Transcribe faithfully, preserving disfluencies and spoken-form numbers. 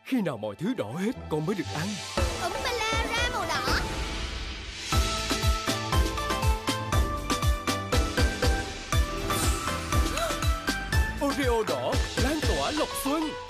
Khi nào mọi thứ đỏ hết con mới được ăn. Úm ba la ra màu đỏ. Oreo đỏ lan tỏa lộc xuân.